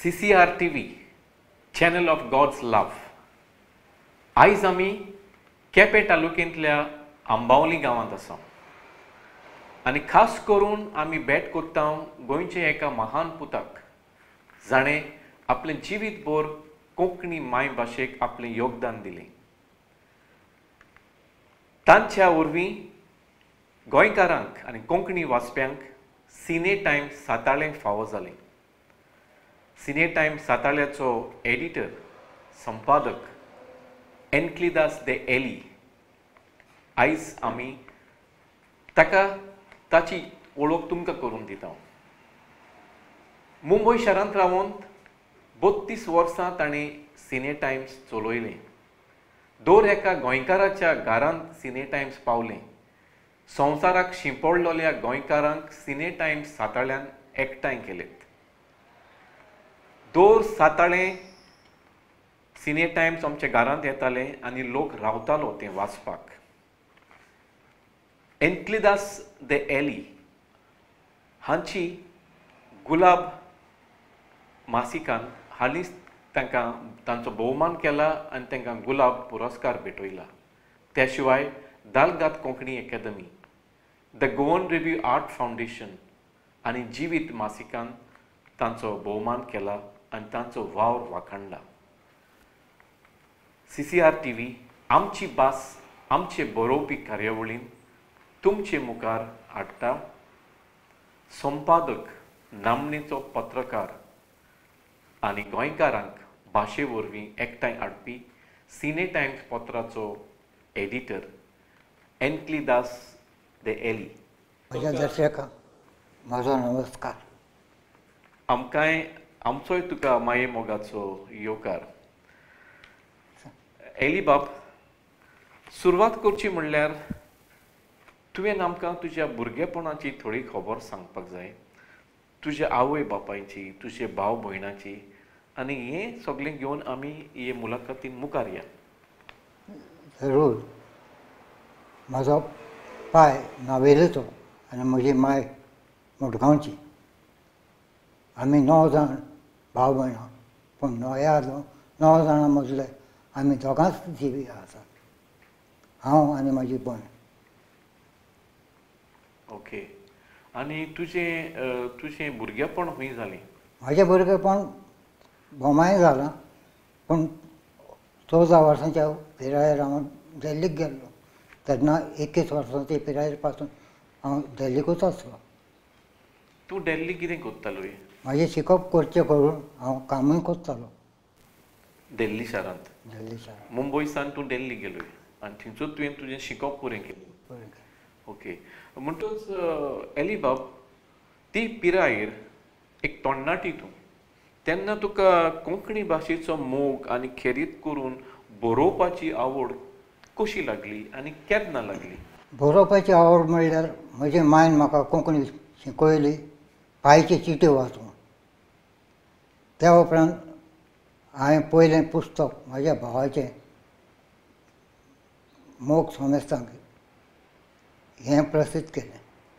CCR TV, Channel of God's Love. आयज आमी केपें तालुक्यांतल्या आंबावली गांवांत आसा आनी खास करून आमी भेट कोत्ता गोंयचे एका महान पुताक जाणें आपलें जिवीतभर कोंकणी मायभाशेक आपलें योगदान दिलें. तांच्या वरवीं गोंयकारांक आनी कोंकणी वाचप्यांक सिने टायम्स साताळें फावो जालें. सिने टायम्स साताळ्याचो एडिटर संपादक एनक्लिदास दे एली आयज आमी ताची वळख तुमकां करून दिता. मुंबय शारांत रावन 32 वर्सां ताणें सिने टायम्स चलयलें. दर एका गोंयकाराच्या घरांत सिने टायम्स पावलें. संवसाराक शिंपडलेल्या गोंयकारांक सिने टायम्स साताळ्यान एकठांय केलेत. दर साताळें सिने टायम्स आमच्या घरांत येताले आनी लोक रावतालो तें वाचपाक. एनक्लिदास दे एली हांची गुलाब मासिकान हालींच तांकां तांचो भोवमान केला आनी तांकां गुलाब पुरस्कार भेटयला. त्या शिवाय Dalgado Konkani Akademi, the Goan review art foundation आनी जिवीत मासिकान तांचो भोवमान केला आनी तांचो वावर वाखणला. CCR TV आमची भास आमचे बरोवपी कार्यावळीन तुमचे मुखार हाडटा. संपादक नामनेचो पत्रकार आनी गोंयकारांक भाशे वरवीं एकठांय हाडपी सिने टायम्स पत्राचो एडिटर एनक्लिदास दे एली. म्हज्या दर्शकांक म्हजो नमस्कार. आमकांय आमचोय तुका माये मोगाचो येवकार. एली बाब, सुरवात करची म्हणल्यार तुवें आमकां तुज्या भुरगेपणाची थोडी खबर सांगपाक जाय. तुज्या आवय बापायची, तुजे भाव भयणाची आनी हें सगळें घेवन आमी हे मुलाखतीन मुखार या. जरूर. म्हजो पाय नावेलीचो आनी म्हजी माय मडगांवची. आमी 9 जाण भाव भयणां, पूण 9 जाणां मदले आमी दोगांच जिवी आसात, हांव आनी म्हजी भयण. ओके. आनी तुजें भुरगेपण खंय जालें? म्हजें भुरगेपण बोमाय जालां, पूण 14 वर्सांच्या पिरायेर हांव दिल्लीक गेल्लो. तेन्ना 21 वर्सांचे पिरायेर पासून हांव दिल्लीकूच आसलो. तूं दिल्ली कितें कोत्तालो? म्हाजें शिकप करचें करून हांव कामूय कोत्तालो दिल्ली शारांत. दिल्ली शारांत. मुंबयसान तूं दिल्ली गेलोय आनी थंयचो तुवें तुजें शिकप पुरें केलें. ओके. म्हणटच एली बाब, ती पिरायेर एक तरणाटी तूं, तेन्ना तुका कोंकणी भाशेचो मोग आनी खेरीत करून बरोवपाची आवड कशी लागली आनी केन्ना लागली? बरोवपाची आवड म्हणल्यार म्हजे मायन म्हाका कोंकणी शिकयली, पांयची चिटी वाचून. त्या उपरांत हांवें पयलें पुस्तक म्हाज्या भावाचें मोग सोमेस्तांक हें प्रसिद्ध केलें.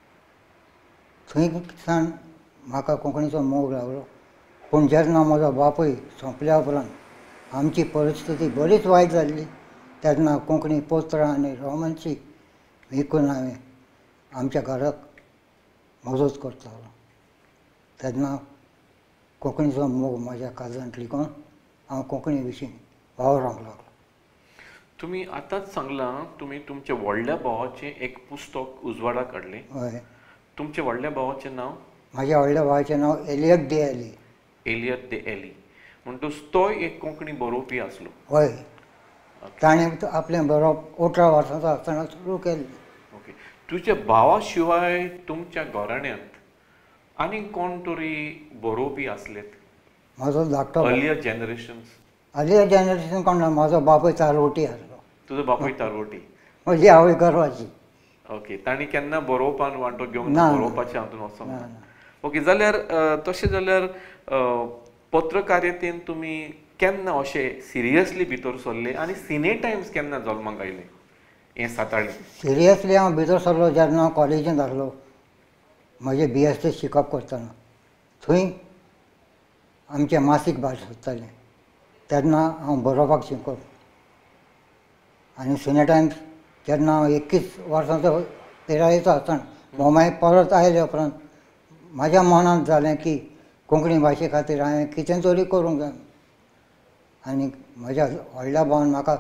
थंयसान म्हाका कोंकणीचो मोग लागलो. पूण जेन्ना म्हजो बापूय सोंपल्या उपरांत आमची परिस्थिती बरीच वायट जाल्ली, तेन्ना कोंकणी पत्रां आनी रोमांसीक विकून हांवें आमच्या घराक मजत करतालो. तेन्ना कोंकणीचो मोग म्हाज्या काळजांत लिगून हांव कोंकणी विशीं वावरांक लागलो. तुमी आतांच सांगलां तुमी तुमच्या व्हडल्या भावाचें एक पुस्तक उजवाडाक हाडलें. हय. तुमच्या व्हडल्या भावाचें नांव? म्हाज्या व्हडल्या भावाचें नांव एलियट दे एली. एलियट दे एली. म्हणटच तोय एक कोंकणी बरोवपी आसलो. हय. ताणें आपलें बरोवप 18 वर्सांचो आसतना सुरू केल्लें. ओके. तुज्या भावा शिवाय तुमच्या घराण्यांत आनी कोण तरी बरोवपी आसलेत? म्हजो धाकटो अर्लियर जनरेशन कोण ना, म्हाजो बापूय चारवटी आसलो. तुजो बापूय तारवटी? म्हजी आवय गरवाची. ओके. तांणी केन्ना बरोवपान वांटो घेवंक ना, बरोवपाचें हातून वचोंक ना. ओके. जाल्यार तशें जाल्यार पत्रकारितेन तुमी केन्ना अशें सिरियसली भितर सरले आनी सिने टायम्स केन्ना जल्माक आयलें हें साताळें? सिरियसली हांव भितर सरलो जेन्ना हांव कॉलेजींत आसलो, म्हजें BSc शिकप करतना. थंय आमचें मासीक भास आसतालें तेन्ना हांव बरोवपाक शिकलो आनी सिने टायम्स जेन्ना हांव 21 वर्सांचो पिरायेचो आसतना मोमाय परत आयले उपरांत म्हाज्या मनांत जालें की कोंकणी भाशे खातीर हांवें कितें तरी करूंक जाय आनी म्हज्या व्हडल्या भावान म्हाका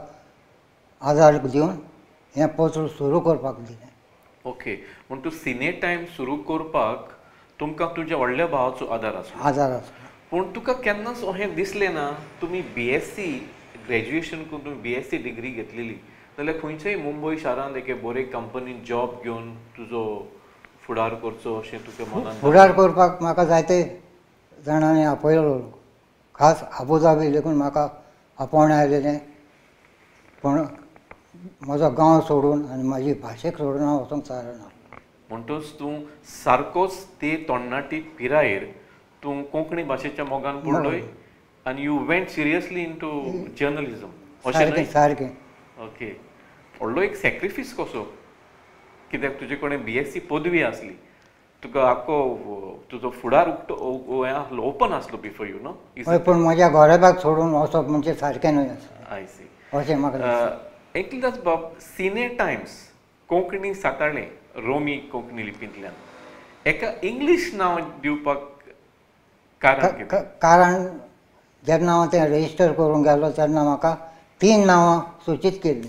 आदार दिवन हें पत्र सुरू करपाक दिलें. ओके, म्हण तूं सिने टायम सुरू करपाक तुमकां तुज्या व्हडल्या भावाचो आदार आसलो. आदार आसलो. पूण तुका केन्नाच अशें दिसलें ना तुमी BSc ग्रॅज्युएशन करून तुमी BSc डिग्री घेतलेली जाल्यार खंयच्याय मुंबय शारांत एके बरे कंपनीन जॉब घेवन तुजो फुडार करचो अशें तुका मनांत फुडार करपाक म्हाका जायते जाणांनी आपयलो, खास आबुधाबी लेगून म्हाका आपोवणें आयलेलें, पूण म्हजो गांव सोडून आनी म्हाजी भाशेक सोडून हांव वचूंक तयार ना. म्हणटच तूं सारकोच ते तरणाटी पिरायेर तूं कोंकणी भाशेच्या मोगान पडलोय आनी you went seriously into journalism अशें न्हय? सारकें. ओके, व्हडलो एक सॅक्रिफीस कसो, कित्याक तुजे कडेन BSc पदवी आसली, तुका आख्खो तुजो फुडार ओपन आसलो बिफोर यू नो. हय, पूण म्हज्या गोरेबाग सोडून वचप म्हणजे सारकें न्हय आसलें. I see. अशें म्हाका एकदांच बाब सिने टायम्स कोंकणी साताळ्ळें रोमी कोंकणी लिपींतल्यान एका इंग्लीश नांव दिवपाक कारण कितें? कारण जेन्ना हांव तें रेजिस्टर करूंक गेलो तेन्ना म्हाका 3 नांवां सुचीत केल्लीं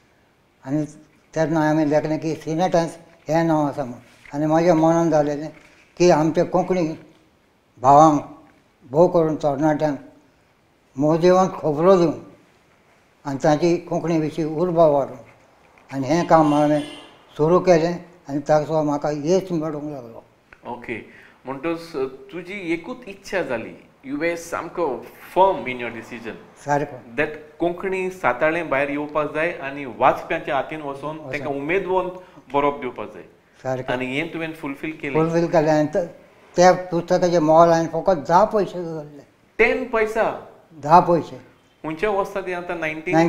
आनी तेन्ना हांवें लेखलें की सिने टायम्स हें नांव आसा म्हूण. आनी म्हाज्या मनान जालेलें की आमच्या कोंकणी भावांक भोव करून तरणाट्यांक मोजिवांत खबरो दिवन आनी ताची कोंकणी विशीं उर्बा वाडोवन आनी हें काम हांवें सुरू केलें आनी ताचो म्हाका येस मेळूंक लागलो. ओके, म्हणटच तुजी एकूच इच्छा जाली, यू वे सामको फर्म इन युअर डिसिजन सारको दॅट कोंकणी साताळ्ळें भायर येवपाक जाय आनी वाचप्याच्या हातीन वचून तांकां उमेदवंत बरोवप दिवपाक जाय. सारकें. आनी हें तुवें फुलफील केलें. फुलफील केलें आनी त्या पुस्तकाचें मोल हांवें फकत 10 पयशे घाल्ले. 10 पैसा? 10 पयशे. खंयच्या वर्सा ती आतां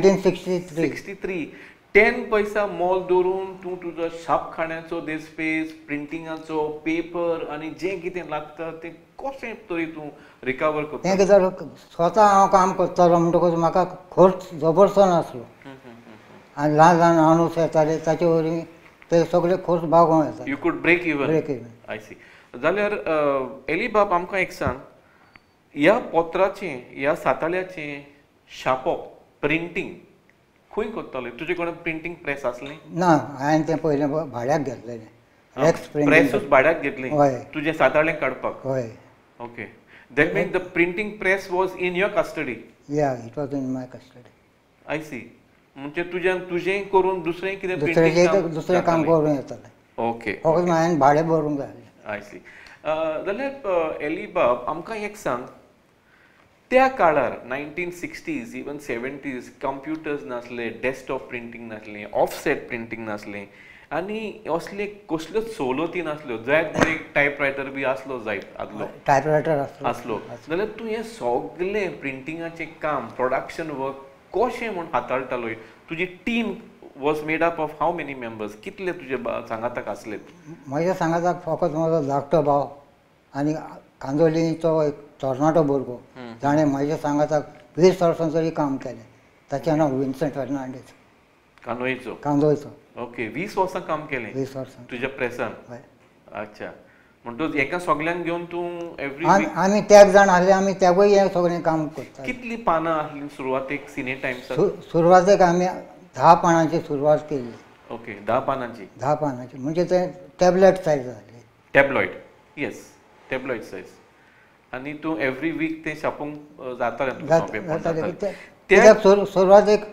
1963. 10 पैसा मोल दवरून तूं तुजो छापखान्याचो देस्पेस, प्रिंटिंगाचो पेपर आनी जें कितें लागता तें कशें तरी तूं रिकवर करता? तें कितें स्वता हांव काम करतालो म्हणटकूच म्हाका खर्च जबरदस्त नासलो आनी ल्हान ल्हान अणूस येताले ताचे वरवीं ते सगळे खर्च भागोवं येता. You could break even. Break even. I see. जाल्यार एली बाब आमकां एक सांग, ह्या पत्राचें ह्या साताळ्याचें छापप प्रिंटींग खंय करताले? तुजे कडेन प्रिंटींग प्रेस आसली? ना, हांवें तें पयलें भाड्याक घेतलेलें. रेक्स प्रेसूच भाड्याक घेतली हय. तुजें साताळ्ळें काडपाक? हय. Okay, that means the printing press was in your custody? Yeah, it was in my custody. I see. म्हणजे तुजें करून दुसरें कितें दुसरें काम करूं येतालें. ओके, फकत हांवें भाडें भरूंक जाय. I see. जाल्यार एली बाब आमकां एक सांग, त्या काळार 1960s इवन 70s कंप्युटर्स नासले, डेस्कटॉप प्रिंटींग नासलें, ऑफसेट प्रिंटींग नासलें आनी असले कसल्योच सवलती नासल्यो. जायत एक टायपरायटर बी आसलो जायत आदलो टायपरायटर आसलो. जाल्यार तूं हें सगळें प्रिंटिंगाचें काम, प्रोडक्शन वर्क कशें म्हूण हाताळटालो? तुजी team was made up of how many members? कितले तुजे सांगाताक आसले? म्हज्या सांगाताक फकत म्हजो धाकटो भाव आनी कांदोलीचो एक तरणाटो भुरगो, ताणें म्हज्या सांगाताक 20 वर्सां तरी काम केलें. ताचें नांव विन्संट फर्नांडीस. कांदोळचो. ओके, 20 वर्सां काम केलें 20 वर्सां तुज्या प्रेसान? हय. अच्छा, म्हणटच एका सगळ्यांक घेवन तूं एवरी आमी त्याग जाण आसले, आमी त्यागूय हें सगळें काम करता. कितलीं पानां आसलीं सुरवातेक सिने टायम्साक? सुरवातेक आमी 10 पानांची सुरवात केल्ली. ओके, 10 पानांची? 10 पानांची म्हणजे ते टॅबलेट सायज जाली. टॅबलॉयड? Yes, tabloid size. आनी तूं एवरी वीक तें छापूंक जातालें? कित्याक सुरवातेक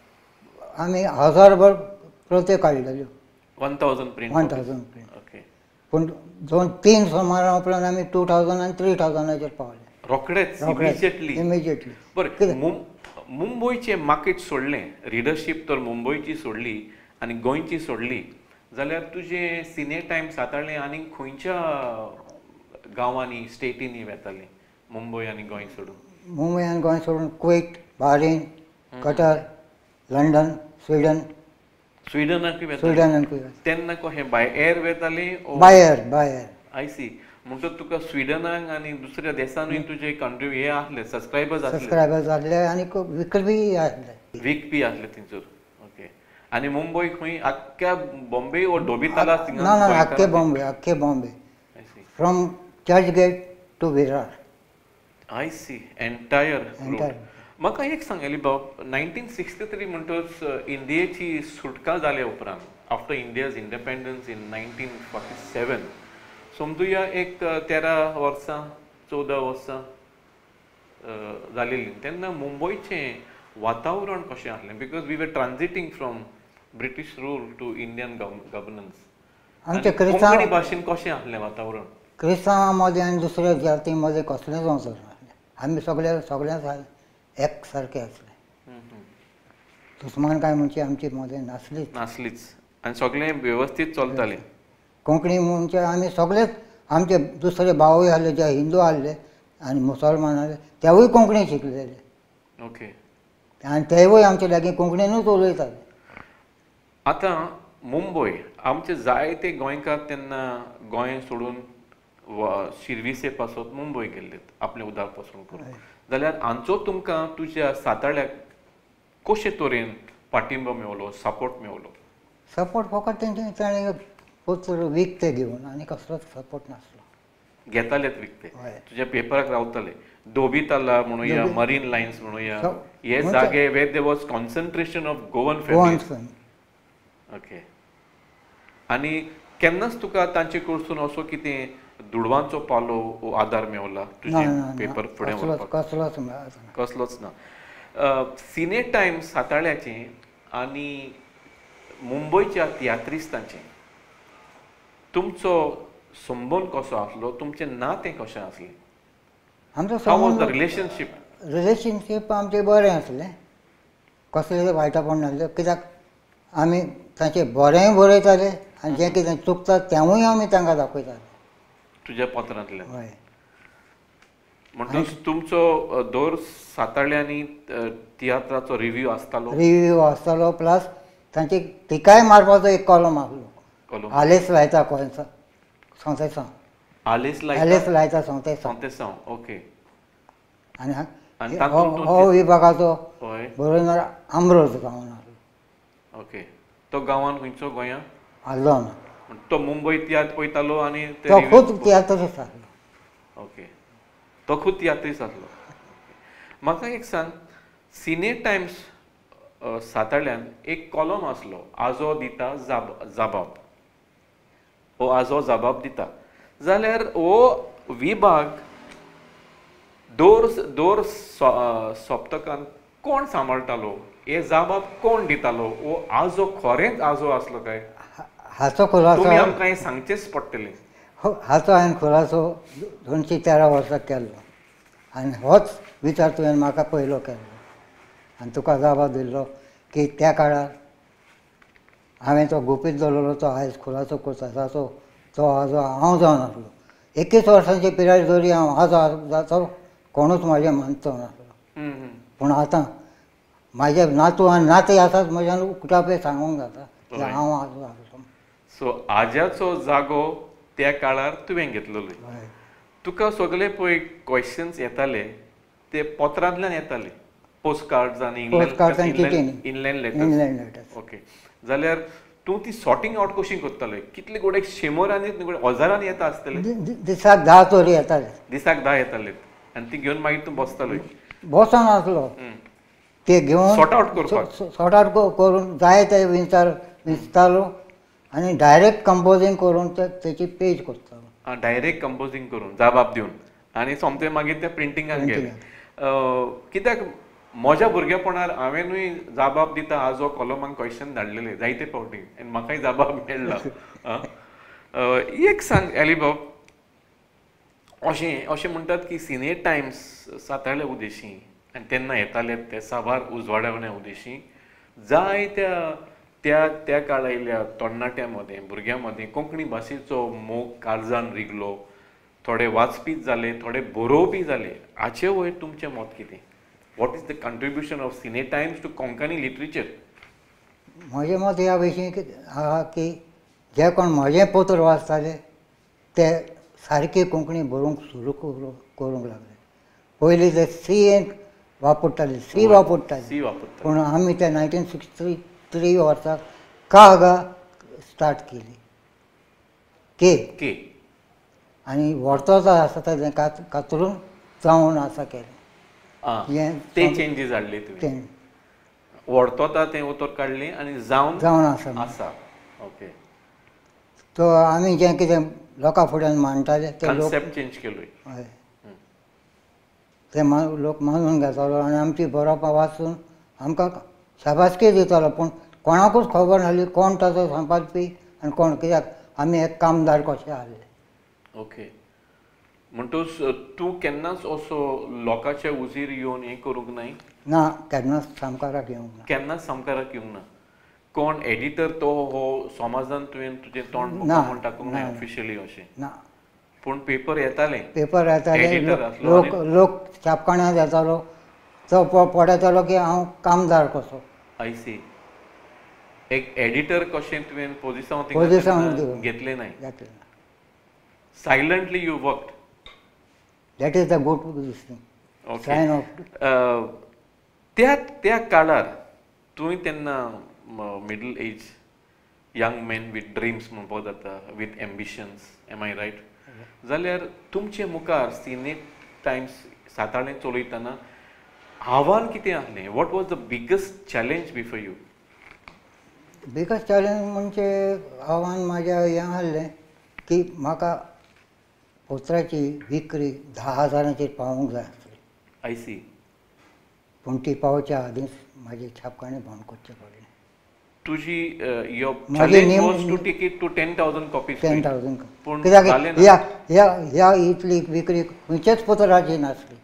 आमी 1000 भर प्रती काडलेल्यो. 1000 प्रिंट? 1000 प्रिंट. ओके. पूण 2-3 सुमारा उपरांत आमी 2000 आनी 3000 पावले. रोखडेच? इमिजिएटली. बरें, मुंबयचें मार्केट सोडलें, रिडरशीप तर मुंबयची सोडली आनी गोंयची सोडली, जाल्यार तुजें सिने टायम्स साताळ्ळें आनी खंयच्या गांवांनी, स्टेटींनी येतालीं मुंबय आनी गोंय सोडून? मुंबय आनी गोंय सोडून Kuwait, Bahrain, Qatar, London, Sweden. स्विडनाकूय स्विडनाकूय. तेन्ना कशें बाय एअर वेतालीं? By air. I see. म्हणटच तुका स्विडनाक आनी दुसऱ्या देशांनी तुजे हे आसले सबस्क्रायबर्स आसले सबस्क्रायबर जाल्ले आनी विकपी आसले वीक आसले थंयसर ओके आनी मुंबय खंय आख्ख्या बॉम्बे ओ धोबीताला ना ना आख्खे Bombay from Churchgate to Virar I see entire म्हाका एक सांगली बाब 1963 म्हणटच इंडियेची सुटका जाल्या उपरांत आफ्टर इंडियाज इंडिपेंडन्स इन 1947 समजुया एक 13 वर्सां 14 वर्सां जालेली तेन्ना मुंबयचें वातावरण कशें आसलें because we were transiting from British rule to Indian governance आमचे कोंकणी भाशेन कशें आसलें वातावरण क्रिस्तांवां मदें आनी दुसऱ्या जाती मदें कसलेंच वचूं नासलें आमी सगळ्यांक एक सारके आसले दुस्मानकाय म्हणची आमची मदें नासलीच आनी सगळें वेवस्थीत चलतालें कोंकणी म्हणजे आमी सगळेच आमचे दुसरे भावूय आसले जे हिंदू आसले आनी मुसलमान आसले तेवूय कोंकणी शिकलेले ओके आनी तेवूय आमचे लागीं कोंकणीनूच उलयताले आतां मुंबय आमचे जायते गोंयकार तेन्ना गोंय सोडून शिर्विसे पासत मुंबय गेल्लेत आपलें उदार पसून करून जाल्यार हांचो तुमकां तुज्या साताळ्याक कशे तरेन पाठिंबो मेवलो सपोर्ट मेवलो सपोर्ट फकत तेंचे ताणें पोतर विकते घेवन आनी कसलोच सपोर्ट नासलो घेतालेत विकते तुज्या पेपराक रावताले धोबीताला म्हणुया मरीन लायन्स म्हणुया हे जागे where there was concentration of Goan families okay आनी केन्नाच तुका तांचे कडसून असो कितें दुडवांचो पालो आदार मेवला तुजे पेपर फुडें व्हरपाक कसलोच ना सिने टायम्स साताळ्याचें आनी मुंबयच्या तियात्रिस्तांचें तुमचो संबंद कसो आसलो तुमचें नातें कशें आसलें आमचो रिलेशनशीप आमचें बरें आसलें कसलें वायटापण नासलें कित्याक आमी तांचें बरेंय बरयताले आनी जें कितें चुकता तेवूय आमी तांकां दाखयताले तुज्या पत्रांतल्यान म्हणटच तुमचो दर साताळ्यांनी तियात्राचो रिव्यू आसतालो प्लस तांची टिकाय मारपाचो एक कॉलम आसलो आलेस लायता कोयसा संतेसांव आलेस लायता संतेसांव ओके आनी हो विभागाचो बरोवनार आमरोज गांवान आसलो ओके तो गांवान खंयचो गोंयां आसलो ना तो मुंबय तियात्र पळयतालो आनी तो खूब तियात्रच आसलो ओके तो खूब तियात्रीस आसलो म्हाका एक सांग सिने टायम्स साताळ्यान एक कॉलम आसलो आजो दिता जाबाब हो आजो जाबाब दिता जाल्यार हो विभाग दर सप्तकांत कोण सांबाळटालो हे जाबाब कोण दितालो हो आजो खरेंच आजो आसलो काय हाचो खुलासो तुमी आमकां सांगचेच पडटलें हाचो हांवें खुलासो 213 वर्सां केल्लो आनी होच विचार तुवें म्हाका पयलो केल्लो आनी तुका जबाब दिल्लो की त्या काळार हांवें तो गुपीत दवरलो तो आयज खुलासो करता ताचो तो आजो हांव जावन आसलो 21 वर्सांचे पिरायेर जरी हांव आजो जाचो कोणूच म्हाजें मानचो नासलो पूण आतां म्हाजे नातू आनी नाती आसात म्हज्यान उक्तापे सांगूंक जाता की हांव आजो आसलो सो आज्याचो जागो त्या काळार तुवें घेतलेलो तुका सगळे पळय क्वेश्चन्स येताले ते पत्रांतल्यान येताले पोस्ट कार्ड्स आनी इनलँड लेटर्स ओके जाल्यार तूं ती सॉर्टिंग आउट कशी करताले कितले गोडे शेमोरांनी हजारांनी येता आसतले दिसाक 10 तोरी येताले दिसाक 10 येताले आनी ती घेवन मागीर तूं बसतालो बसोन आसलो ते घेवन सॉर्ट आउट करपाक सॉर्ट आउट करून जाय ते विचारतालो आनी डायरेक्ट कंपोजींग करून तेची पेज करतालो डायरेक्ट कंपोजींग करून जाबाब दिवन आनी सोमतें मागीर ते प्रिंटिंगाक गेले कित्याक म्हज्या भुरगेपणार हांवेंनूय जाबाब दिता आजो कॉलमांक क्वेश्चन धाडलेले जायते फावटी आनी म्हाकाय जाबाब मेळ्ळा एक सांग एलिबाब अशें म्हणटात की सिने टायम्स साताळ्या उदेशी आनी तेन्ना येताले ते साबार उजवाडावण्या उदेशी जाय त्या काळायल्या तरणाट्यां मदें भुरग्यां मदें कोंकणी भाशेचो मोग काळजान रिगलो थोडे वाचपीच जाले थोडे बरोवपी जाले हाचे वयर तुमचें मत कितें what is the contribution of Cine Times to Konkani literature म्हजें मत ह्या विशीं आहा की जे कोण म्हजें पत्र वाचताले ते सारकी कोंकणी बरोवंक सुरू करूंक लागले. पयलीं ते सी वापरताले, सी वापरताले, पूण आमी ते 1963 वर्सा कागा स्टार्ट केली, के आनी वर्तोचा आसा तें कातरून जावन आसा केलें. ते चेंजीस हाडले तुवें. वर्तोता तें उतर काडली आनी जावन आसा. ओके. तो आमी जें कितें लोकां फुड्यान मांडटाले ते लोक कन्सेप्ट चेंज केलो. हय, ते लोक मानून घेतालो आनी आमची बरोवपां वाचून आमकां शाबासकी दितालो. पूण कोणाकूच खबर नासली कोण ताचो संपादपी आनी कोण, कित्याक आमी एक कामदार कशे आसले. ओके. म्हणटूच तूं केन्नाच असो लोकांच्या उजीर येवन हें करूंक नाय? ना, केन्नाच सामकाराक येवंक ना. केन्नाच सामकाराक येवंक ना. कोण एडिटर तो हो समाजान तुवें तुजें तोंड म्हूण टाकूंक ना ऑफिशियली अशें? ना. पूण पेपर येताले, लोक छापखान्यांत येतालो, तो पळयतालो की हांव कामदार कसो. I C. एक एडिटर कशें तुवें पोजिशन घेतलें नाय? Silently you worked. That is the good thing. Sign off. त्या काळार तुवें तेन्ना middle age young man with dreams म्हणपाक जाता, with ambitions, am I right? जाल्यार तुमचे मुखार सिनेट टायम्स साताळें चलयतना आव्हान कितें आसलें? What was the biggest challenge before you? Biggest challenge म्हणजे आव्हान म्हाज्या हें आसलें की म्हाका पोत्राची विक्री 10,000चेर पावोवंक जाय आसली. I see. पूण ती पावच्या आदींच म्हाजी छापखाणे बंद करचें पडलें. तुजी your challenge was to take it to 10,000 copies. 10,000. कित्याक ह्या इतली विक्री खंयचेच पत्राची नासली.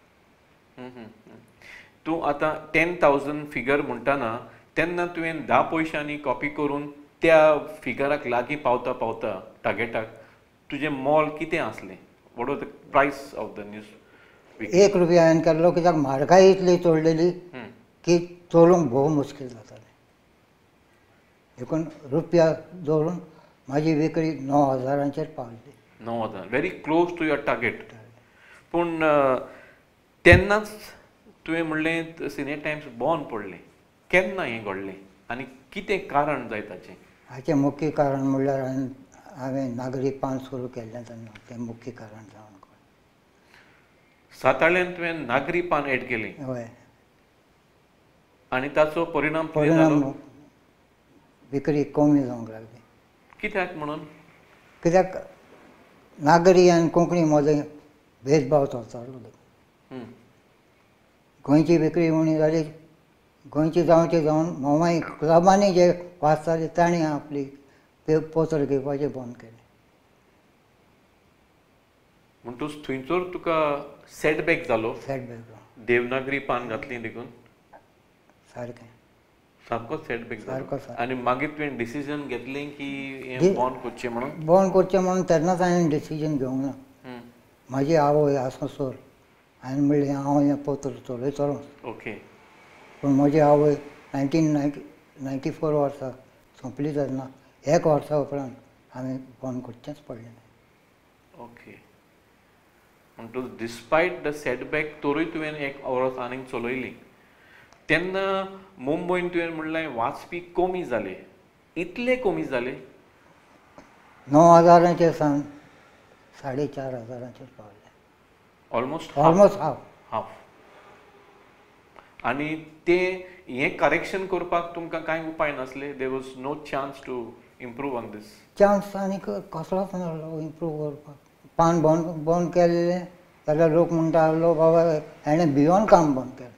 तूं आतां 10,000 फिगर म्हणटाना तेन्ना तुवें 10 पयशांनी कॉपी करून त्या फिगराक लागीं पावता पावता टार्गेटाक तुजें मोल कितें आसलें? What was the price of the news? 1 रुपया हांवें केल्लो, कित्याक म्हारगाय इतली चडलेली की चलोवंक भोव मुश्कील जातालें. देखून रुपया दवरून म्हाजी विक्री 9,000चेर पावली. 9,000, very close to your target. पूण तेन्नाच तुवें म्हणलें सिनेट टायम्स बंद पडलें. केन्ना हें घडलें आनी कितें कारण जाय ताचें? हाचें मुख्य कारण म्हणल्यार हांवें नागरी पान सुरू केल्लें तेन्ना तें मुख्य कारण जावन. साताळ्यांत तुवें नागरी पान एड केलें? हय. आनी ताचो परिणाम विक्री कमी जावंक लागली. कित्याक म्हणून? कित्याक नागरी आनी कोंकणी मदें भेदभाव चलतालो. गोंयची विक्री उणी जाली, गोंयची जावचें जावन मोमाय क्लबांनी जे वाचताले तांणी आपली पोतर घेवपाचें बंद केलें. म्हणटूच थंयसर तुका सेटबॅक जालो? सेटबॅक. देवनागरी पान घातली देखून? सारकें. सारको सेटबॅक जालो. आनी मागीर तुवें डिसिजन घेतलें की हें बंद करचें म्हणून? बंद करचें म्हणून तेन्नाच हांवें डिसिजन घेवंक ना. म्हाजी आवय आसोसोर हांवें म्हणलें हांव हें पोतर चलयतलों. ओके. पूण म्हजी आवय 1994 वर्सा सोंपली तेन्ना 1 वर्सा उपरांत हांवें बंद करचेंच पडलें. ओके. म्हणटूच डिस्पायट द सेटबॅक तोरूय तुवें 1 वर्स आनीक चलयली. तेन्ना मुंबयन तुवें म्हणलें वाचपी कमी जाले. इतले कमी जाले? 9,000चेर सावन 4,500चेर पावले. Almost half. आनी तें हें करेक्शन करपाक तुमकां कांय उपाय नासले? There was no chance to improve on this? Chance आनीक कसलोच नासलो इम्प्रूव करपाक. पान बंद केल्लें जाल्यार लोक म्हणटालो बाबा हेणें भियोन काम बंद केलें.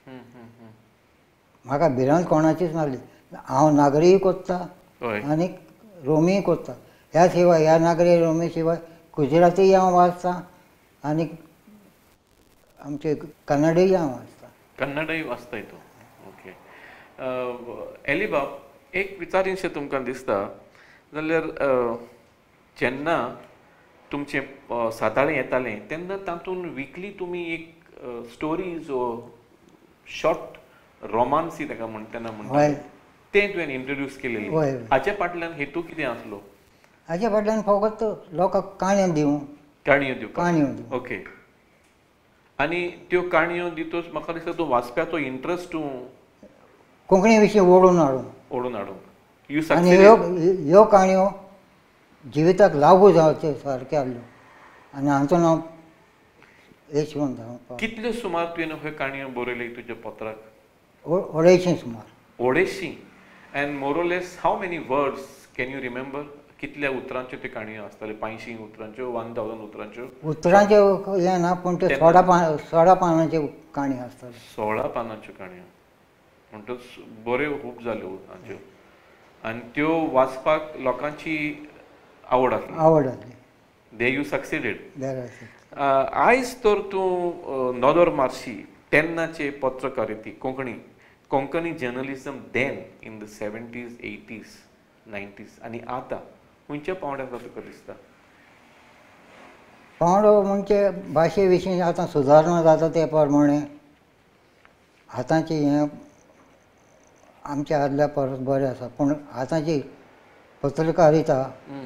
म्हाका भिरांत कोणाचीच नासली. हांव नागरीय कोत्ता आनीक रोमीय कोत्ता. ह्या शिवाय ह्या नागरी रोमी शिवाय गुजरातीय हांव वाचतां आनीक आमचे कन्नडय हांव वाचतां. कन्नडय वाचताय तूं? ओके. एलिबाब, एक विचारीशें तुमकां दिसता जाल्यार जेन्ना तुमचें साताळें येतालें तेन्ना तातूंत विकली तुमी एक स्टोरीज शॉर्ट रोमांसी ताका म्हणटा तें तुवें इंट्रोड्यूस केलेली. हाचे फाटल्यान हेतू कितें आसलो? हाचे फाटल्यान फकत लोकांक काणयो दिवं काणयो दिवपाक काणयो दिवं ओके आनी त्यो काणयो दितोच म्हाका दिसता तूं वाचप्याचो इंट्रस्ट तूं कोंकणी विशीं ओडून हाडूं ओडून हाडूंक यू आनी सक्सेडेड ह्यो काणयो जिविताक लागू जावचे सारके आहल्यो आनी हांचो नांव यशवंत हांव कितल्यो सुमार तुवें ह्यो काणयो बरयल्यो तुज्या पत्राक 250 सुमार 250 and more or less how many words can you remember कितल्या उतरांच्यो त्यो काणयो आसताल्यो 500 उतरांच्यो 1000 उतरांच्यो उतरांच्यो हें ना पूण ते 16 पानांच्यो काणयो आसताल्यो 16 पानांच्यो काणयो म्हणटच बऱ्यो खूब जाल्यो हाच्यो आनी त्यो वाचपाक लोकांची आवड आहली दे यू सक्सेडेड देर आयज तर तूं नोदोर मार्शी तेन्नाचे पत्रकारिती Konkani journalism then in the 70s 80s 90s आनी आतां खंयच्या पावंड्यार तुका दिसता पावंडो म्हणजे भाशे विशीं आतां सुदारणां जाता ते प्रमाणे आतांची हें आमच्या आदल्या परस बरें आसा पूण आतांची पत्रकारिता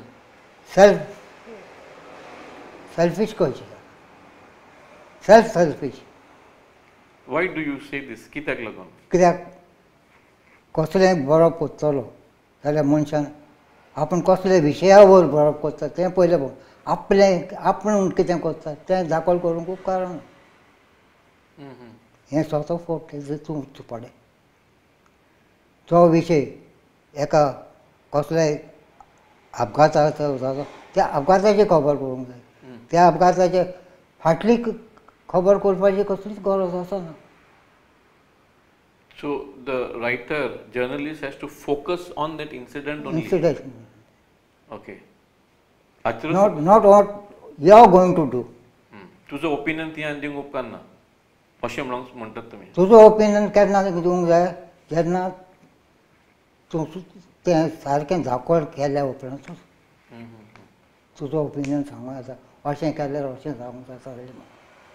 सेल्फीश कशी selfish why do you say this कित्याक लागून कित्याक कसलेंय बरोवप करतलो जाल्यार मनशान आपूण कसले विशया वयर बरोवप करता तें पयलें पळोवन आपूण कितें करता तें दाखल करूंक उपकारना हें स्वता फोट तूं पडे तो विशय एका कसल्याय अपघाताचो जालो त्या अपघाताची खबर करूंक जाय त्या अपघाताचे फाटली खबर करपाची कसलीच गरज आसना So the writer, journalist has to focus on that incident only. Incident. Okay. Not what you are going to do. तुजो ओपिनियन तियान दिवंक उपकारना अशें म्हणटात तुमी तुजो ओपिनियन केन्ना दिवंक जाय जेन्ना तूं तें सारकें दाखल केल्या उपरांत तुजो ओपिनियन सांगूं येता अशें केल्यार अशें जावंक जाता जाल्यार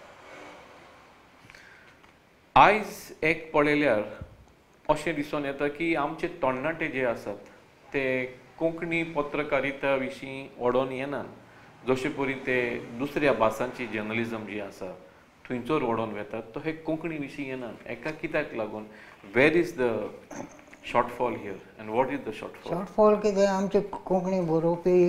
आयज एक पळयल्यार अशें दिसून येता की आमचे तरणाटे जे आसात ते कोंकणी पत्रकारिता विशीं ओडोन येनात जशे परी ते दुसऱ्या भासांची जर्नलिझम जी आसा थंयचोर ओडोन वेतात तो हे कोंकणी विशीं येनात एका कित्याक लागून where is the shortfall here and what is the shortfall shortfall कितें आमचे कोंकणी बरोवपी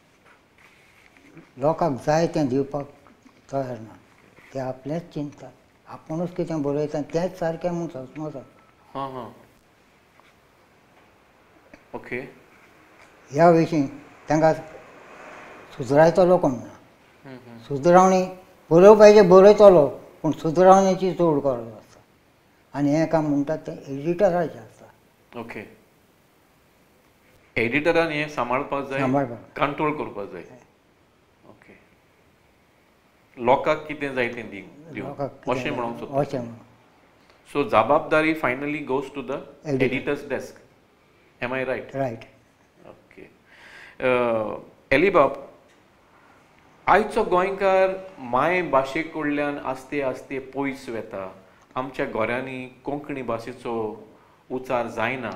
लोकांक जाय तें दिवपाक तयार ना ते आपलेंच चिंततात आपुणूच कितें बरयता तेंच सारकें म्हूण समजता हां हां ओके ह्या विशीं तांकां सुदरायतलो कोण ना सुदरावणी बरोवपाचे बरयतलो पूण सुदरावणेची चड गरज आसता आनी हें काम म्हणटात तें एडिटराचें आसता ओके एडिटरान हें सांबाळपाक जाय कंट्रोल करपाक जाय ओके लोकांक कितें जाय तें दिवंक अशें म्हणूंक सोदता अशें म्हणून सो जबाबदारी finally goes to the editor's desk am I right right okay एलिबाब आयचो गोंयकार माय भाशे कडल्यान आस्ते आस्ते पयस वेता आमच्या घरांनी कोंकणी भाशेचो उच्चार जायना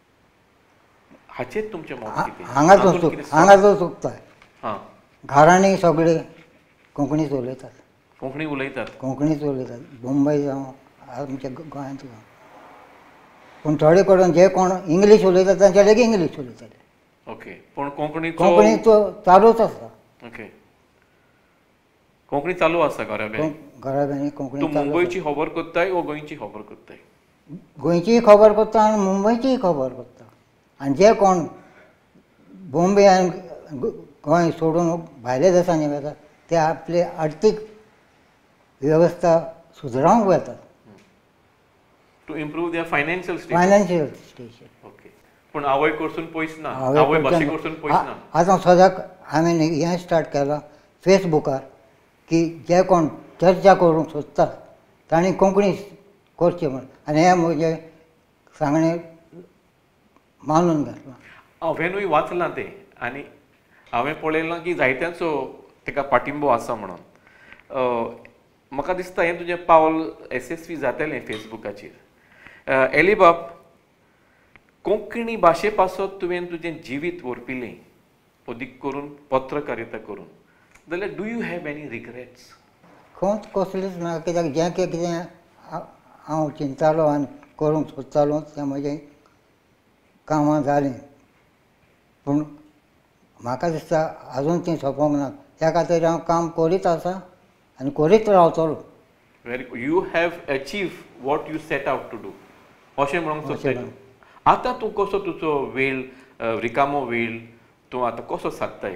हाचेर तुमचें मत कितें हांगाचो चुकता हां घरांनी सगळे कोंकणीच उलयतात कोंकणीच उलयतात मुंबय जावं आमच्या गोंयांत जावं पूण थोडे कडेन जे कोण इंग्लीश उलयतात तांचे लेगीत इंग्लीश उलयताले ओके पूण कोंकणीचो चालूच आसा ओके कोंकणी चालू आसा घराब्यांनी कोंकणी तूं मुंबयची खबर करताय वो गोंयची खबर करताय गोंयचीय खबर करता आनी मुंबयचीय खबर करता आनी जे कोण बॉम्बे आनी गोंय सोडून भायल्या देशांनी वतात ते आपले आर्थीक वेवस्था सुदरावंक वतात to improve their financial status okay पूण आवय कडसून पयस ना आवय भाशे कडसून पयस ना आतां सद्याक हांवें हें स्टार्ट केलां फेसबुकार की जे कोण चर्चा करूंक सोदतात तांणी कोंकणी करचें म्हण आनी हें म्हजें सांगणें मानून घातलां हांवेंनूय वाचलां तें आनी हांवें पळयलां की जायत्यांचो ताका पाठिंबो आसा म्हणून म्हाका दिसता हें तुजें पावल यशस्वी जातलें फेसबुकाचेर एलिबाब कोंकणी भाशे पासत तुवें तुजें जिवीत व्हरपिलें अदीक करून पत्रकारिता करून जाल्यार do you have any regrets? खंयच कसलीच ना, कित्याक जें कितें हांव चिंततालो आनी करूंक सोदतालो तें म्हजें कामां जालें. पूण म्हाका दिसता आजून तीं सोंपोंक ना. त्या खातीर हांव काम करीत आसा आनी करीत रावतलो. Very good. You have achieve what you set out to do अशें म्हणूंक सोदताय तूं. आतां तूं कसो तुजो वेळ रिकामो वेळ तूं आतां कसो सादताय?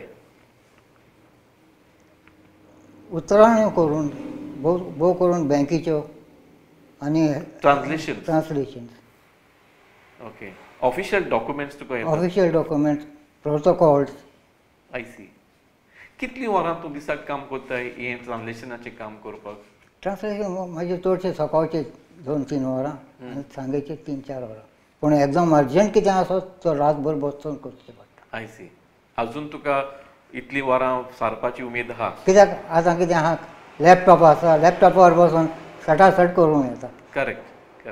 उतराण्यो करून भोव करून बँकेच्यो आनी ट्रान्सलेशन्स. ओके. ऑफिशियल डॉक्युमेंट्स तुका येता? Official documents, protocols. I see. कितलीं वरां तूं दिसाक काम कोत्ताय हें ट्रान्सलेशनाचें काम करपाक? ट्रान्सलेशन म्हाजे चडशे सकाळचे 2-3 वरां आनी सांजेचे 3-4 वरां. पूण एकदम अर्जंट कितें आसत तो रातभर बसून करचें पडटा. I see. आजून तुका इतलीं वरां सारपाची उमेद आहा? कित्याक आतां कितें आहा, लॅपटॉप आसा, लॅपटॉपार बसून सटासट करूंक येता. करेक्ट.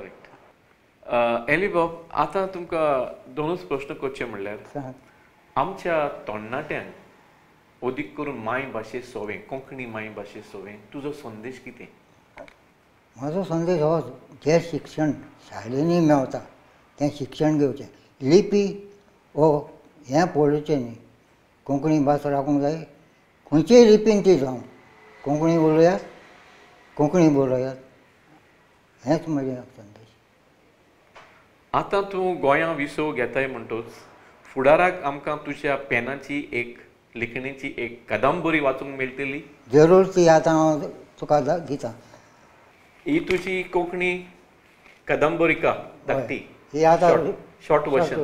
एली बाब, आतां तुमकां दोनूच प्रश्न करचे म्हणल्यार आमच्या तरणाट्यांक अदीक करून मायभाशे सोवें, कोंकणी मायभाशे सोवें तुजो संदेश कितें? म्हजो संदेश होच, जें शिक्षण शाळेंनी मेवता तें शिक्षण घेवचें. लिपी हो हें पडोवचें न्ही. कोंकणी भास राखूंक जाय. खंयचेय लिपीन ती जावं. कोंकणी उलोवयात, कोंकणी बरोवयात. हेंच म्हजें संदेश. आतां तूं गोंयां विसव घेताय म्हणटच फुडाराक आमकां तुज्या पेनाची एक लेखणेची एक कादंबरी वाचूंक मेळटली? जरूर ती आतां हांव तुका दितां. ही तुजी कोंकणी कादंबरिका धाकटी? ही आतां शॉर्ट वर्जन.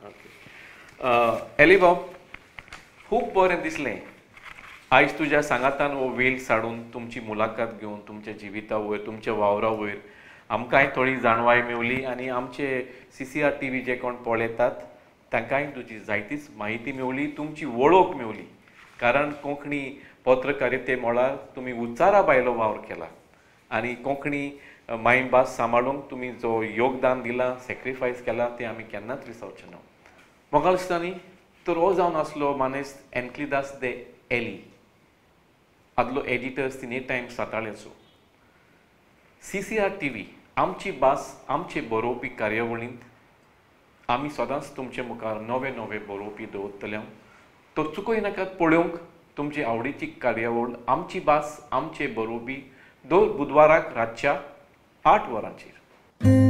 ओके. एली बाब, खूब बरें दिसलें आयज तुज्या सांगातान हो वेळ साडून तुमची मुलाखत घेवन तुमच्या जिविता वयर तुमच्या वावरा वयर आमकांय थोडी जाणवाय मेवली आनी आमचे CCR TV जे कोण पळयतात तांकांय तुजी जायतीच म्हायती मेवली, तुमची वळख मेवली. कारण कोंकणी पत्रकारिते मळार तुमी उच्चारा भायलो वावर केला आनी कोंकणी मायभास सांबाळूंक तुमी जो योगदान दिलां, सॅक्रिफायस केला तें आमी केन्नाच विसरचे ना. म्हाका दिसता न्ही तर हो जावन आसलो मानेस्त एनक्लिदास दे एली, आदलो एडिटर्स तिने टायम्स साताळ्याचो. CCR TV आमची भास आमचे बरोवपी कार्यावळींत आमी सदांच तुमचे मुखार नवे नवे बरोवपी दवरतले. तो चुकय नाकात पळोवंक तुमची आवडीची कार्यावळ आमची भास आमचे बरोवपी दर बुधवाराक रातच्या 8 वरांचेर.